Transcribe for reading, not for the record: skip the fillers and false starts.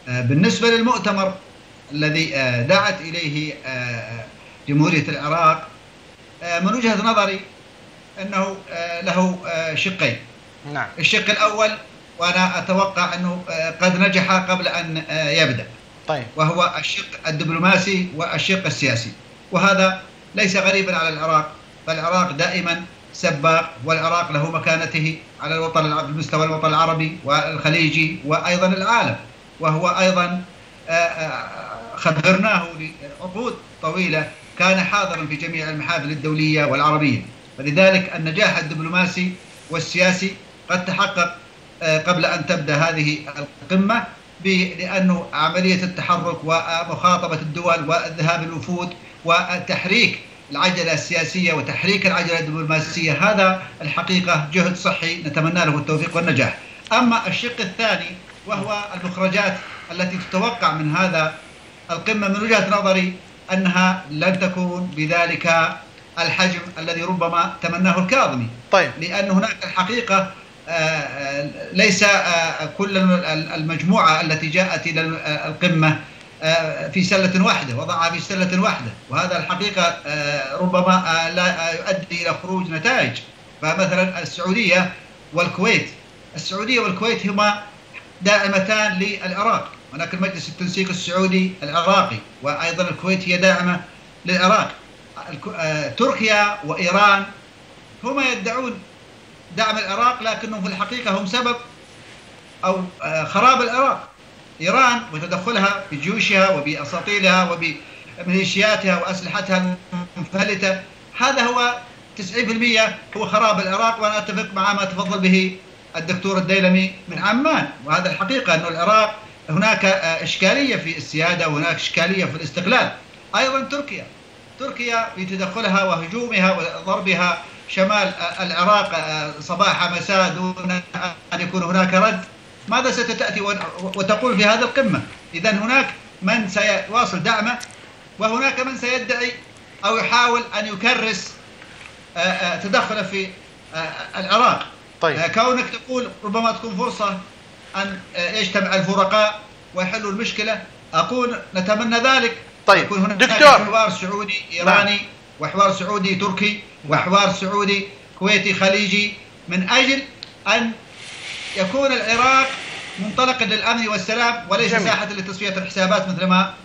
بالنسبة للمؤتمر الذي دعت إليه جمهورية العراق، من وجهة نظري أنه له شقين. نعم. الشق الأول، وأنا أتوقع أنه قد نجح قبل أن يبدأ، طيب. وهو الشق الدبلوماسي والشق السياسي، وهذا ليس غريبا على العراق، فالعراق دائما سباق، والعراق له مكانته على مستوى الوطن العربي والخليجي وأيضا العالم، وهو أيضا خبرناه لعقود طويلة كان حاضرا في جميع المحافل الدولية والعربية، فلذلك النجاح الدبلوماسي والسياسي قد تحقق قبل أن تبدأ هذه القمة، لأنه عملية التحرك ومخاطبة الدول والذهاب الوفود وتحريك العجلة السياسية وتحريك العجلة الدبلوماسية، هذا الحقيقة جهد صحي نتمنى له التوفيق والنجاح. أما الشق الثاني وهو المخرجات التي تتوقع من هذا القمة، من وجهة نظري أنها لن تكون بذلك الحجم الذي ربما تمناه الكاظمي. طيب. لأن هناك الحقيقة ليس كل المجموعة التي جاءت إلى القمة في سلة واحدة، وضعها في سلة واحدة، وهذا الحقيقة ربما لا يؤدي إلى خروج نتائج. فمثلا السعودية والكويت هما داعمتان للعراق، هناك المجلس التنسيق السعودي العراقي، وأيضا الكويت هي داعمة للعراق. تركيا وإيران هما يدعون دعم العراق، لكنهم في الحقيقة هم سبب أو خراب العراق. إيران وتدخلها بجيوشها وبأساطيلها وبميليشياتها وأسلحتها المنفلتة، هذا هو 90% هو خراب العراق، وأنا أتفق مع ما تفضل به الدكتور الديلمي من عمان. وهذا الحقيقة أن العراق هناك إشكالية في السيادة وهناك إشكالية في الاستقلال. أيضا تركيا بتدخلها وهجومها وضربها شمال العراق صباح مساء دون أن يكون هناك رد، ماذا ستأتي وتقول في هذه القمة؟ إذا هناك من سيواصل دعمه، وهناك من سيدعي أو يحاول أن يكرس تدخله في العراق. طيب. كونك تقول ربما تكون فرصة أن يجتمع الفرقاء ويحلوا المشكلة، أقول نتمنى ذلك. طيب. يكون هناك دكتور، حوار سعودي إيراني وحوار سعودي تركي وحوار سعودي كويتي خليجي، من أجل أن يكون العراق منطلقا للأمن والسلام وليس ساحة لتصفية الحسابات مثل ما